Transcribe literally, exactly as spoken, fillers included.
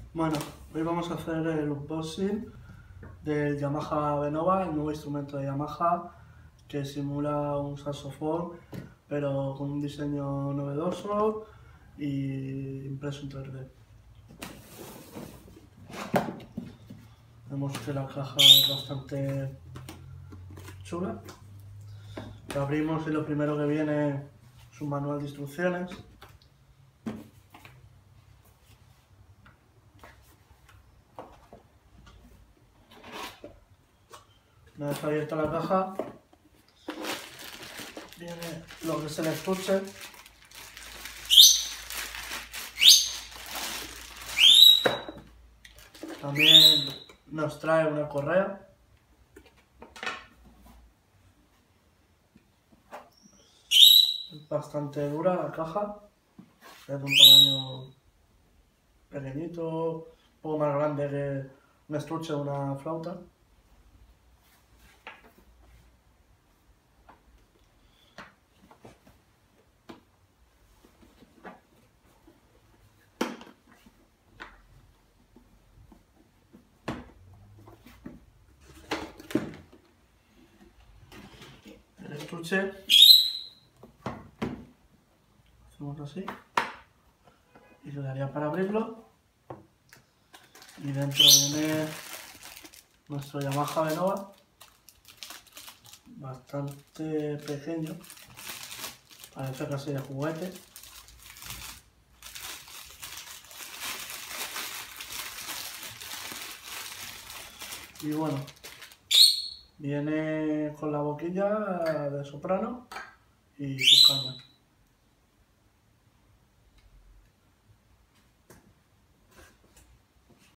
Bueno, hoy vamos a hacer el unboxing del Yamaha Benova, el nuevo instrumento de Yamaha que simula un saxofón pero con un diseño novedoso y impreso en tres D. Vemos que la caja es bastante chula. La abrimos y lo primero que viene es un manual de instrucciones. Una vez abierta la caja, viene lo que es el estuche. También nos trae una correa. Es bastante dura la caja. Es de un tamaño pequeñito, un poco más grande que un estuche o una flauta. El estuche, hacemos así y le daría para abrirlo, y dentro viene nuestro Yamaha Benova, bastante pequeño, parece casi de juguete. Y bueno, viene con la boquilla de soprano y su caña.